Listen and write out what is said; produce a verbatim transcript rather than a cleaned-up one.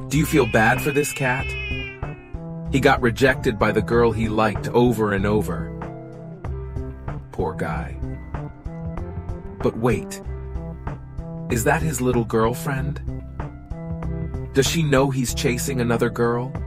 Do you feel bad for this cat? He got rejected by the girl he liked over and over. Poor guy. But wait, is that his little girlfriend? Does she know he's chasing another girl?